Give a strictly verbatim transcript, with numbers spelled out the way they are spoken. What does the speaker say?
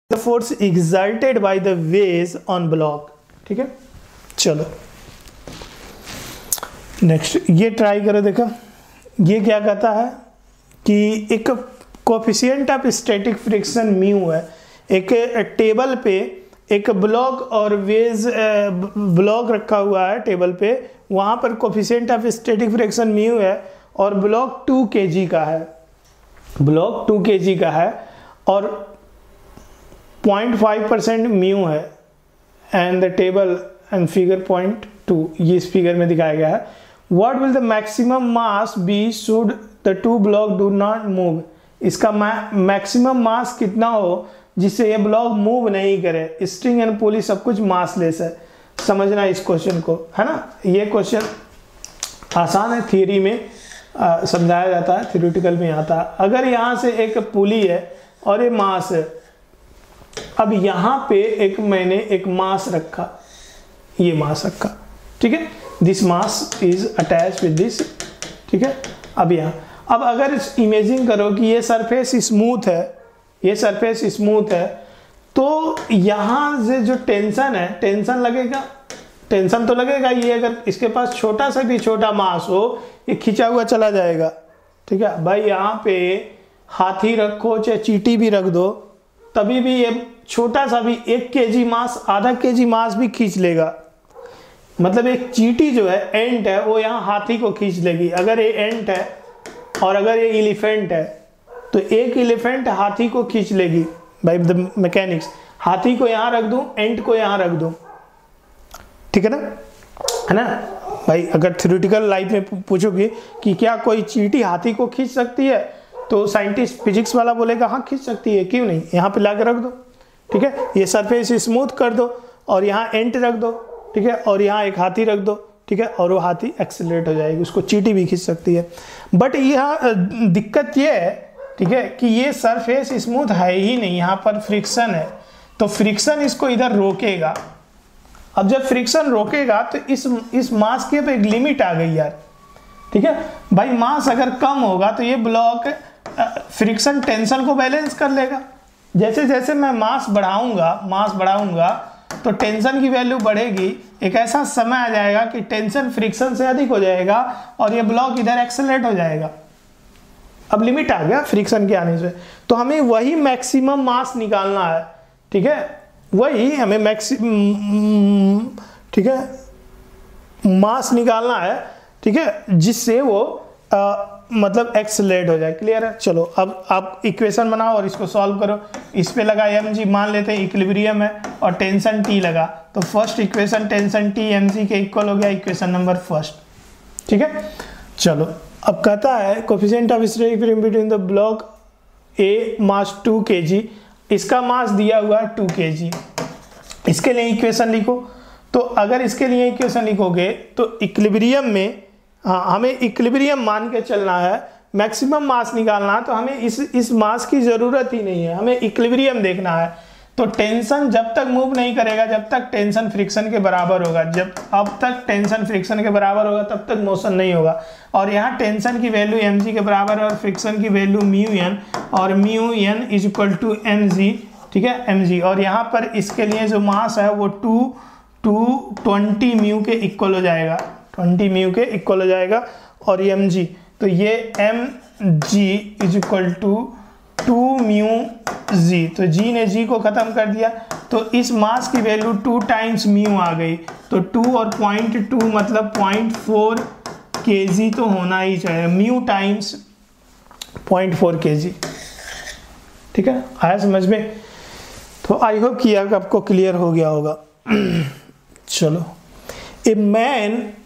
The force exerted by the wedge on block. ठीक है, चलो नेक्स्ट ये ट्राई करो। देखो ये क्या कहता है कि एक coefficient of static friction mu है, एक टेबल पे एक ब्लॉक और वेज ब्लॉक रखा हुआ है टेबल पे, वहाँ पर coefficient of static friction mu है और ब्लॉक टू के जी का है, ब्लॉक टू के जी का है और पॉइंट फाइव परसेंट म्यू है and the table and figure point two, ये इस फिगर में दिखाया गया है। What will the maximum mass be should the two block do not move. इसका मैक्सिमम मास कितना हो जिससे ये ब्लॉक मूव नहीं करे। स्ट्रिंग एंड पुली सब कुछ मासलेस है, समझना इस क्वेश्चन को, है ना। ये क्वेश्चन आसान है, थियरी में आ, समझाया जाता है, थ्योरेटिकल में आता है। अगर यहाँ से एक पुली है और ये मास है, अब यहाँ पे एक मैंने एक मास रखा, ये मास रखा, ठीक है, this mass is attach with this, ठीक है। अब यहाँ अब अगर इमेजिन करो कि ये सरफेस स्मूथ है, ये सरफेस स्मूथ है, तो यहाँ से जो टेंशन है, टेंशन लगेगा, टेंशन तो लगेगा। ये अगर इसके पास छोटा सा भी छोटा मास हो, ये खिंचा हुआ चला जाएगा, ठीक है भाई। यहाँ पे हाथी रखो चाहे चींटी भी रख दो, तभी भी ये छोटा सा भी एक केजी मास, आधा केजी मास भी खींच लेगा। मतलब एक चींटी जो है, एंट है, वो यहाँ हाथी को खींच लेगी। अगर ये एंट है और अगर ये एलिफेंट है, तो एक एलिफेंट हाथी को खींच लेगी बाय द मैकेनिक्स। हाथी को यहाँ रख दूं, एंट को यहाँ रख दूं, ठीक है ना, है ना भाई। अगर थ्योरेटिकल लाइफ में पूछोगे कि क्या कोई चींटी हाथी को खींच सकती है, तो साइंटिस्ट फिजिक्स वाला बोलेगा हाँ खींच सकती है, क्यों नहीं। यहाँ पे लाके रख दो, ठीक है, ये सरफेस स्मूथ कर दो और यहाँ एंट रख दो, ठीक है, और यहाँ एक हाथी रख दो, ठीक है, और वो हाथी एक्सेलरेट हो जाएगी, उसको चींटी भी खींच सकती है। बट यहाँ दिक्कत ये है, ठीक है, कि ये सरफेस स्मूथ है ही नहीं, यहाँ पर फ्रिक्शन है, तो फ्रिक्शन इसको इधर रोकेगा। अब जब फ्रिक्शन रोकेगा तो इस इस मास के पे एक लिमिट आ गई यार, ठीक है भाई। मास अगर कम होगा तो ये ब्लॉक फ्रिक्शन टेंशन को बैलेंस कर लेगा। जैसे जैसे मैं मास बढ़ाऊंगा मास बढ़ाऊंगा तो टेंशन की वैल्यू बढ़ेगी। एक ऐसा समय आ जाएगा कि टेंशन फ्रिक्शन से अधिक हो जाएगा और ये ब्लॉक इधर एक्सेलरेट हो जाएगा। अब लिमिट आ गया फ्रिक्शन के आने से, तो हमें वही मैक्सिमम मास निकालना है, ठीक है, वही हमें मैक्सिमम, ठीक है, मास निकालना है, ठीक है, जिससे वो आ, मतलब एक्सेलरेट हो जाए। क्लियर है। चलो अब आप इक्वेशन बनाओ और इसको सॉल्व करो। इस पे लगा एम जी, मान लेते हैं इक्विलिब्रियम है और टेंशन टी लगा, तो first equation tension T M G के इक्वल हो गया, इक्वेशन नंबर फर्स्ट, ठीक है। चलो अब कहता है coefficient of static equilibrium between the block A mass two K G, इसका मास दिया हुआ है टू के जी। इसके लिए इक्वेशन लिखो। तो अगर इसके लिए इक्वेशन लिखोगे तो इक्विलिब्रियम में, हाँ हमें इक्विलिब्रियम मान के चलना है, मैक्सिमम मास निकालना है, तो हमें इस इस मास की ज़रूरत ही नहीं है, हमें इक्विलिब्रियम देखना है। तो टेंशन जब तक मूव नहीं करेगा जब तक टेंशन फ्रिक्शन के बराबर होगा, जब अब तक टेंशन फ्रिक्शन के बराबर होगा तब तक मोशन नहीं होगा। और यहाँ टेंशन की वैल्यू एम जी के बराबर है और फ्रिक्शन की वैल्यू म्यू एन, और mu N is equal to M G, ठीक है, एम जी। और यहाँ पर इसके लिए जो मास है वो टू टू ट्वेंटी म्यू के इक्वल हो जाएगा, ट्वेंटी म्यू के इक्वल हो जाएगा। और एम जी, तो ये M G is equal to two mu G, तो जी ने जी को खत्म कर दिया, तो इस मास की वैल्यू टू टाइम्स म्यू आ गई। तो टू और पॉइंट टू मतलब पॉइंट फोर के जी तो होना ही चाहिए, mu times point four K जी, ठीक है, आया समझ में। तो आई होप कि आपको क्लियर हो गया होगा। चलो, ए मैन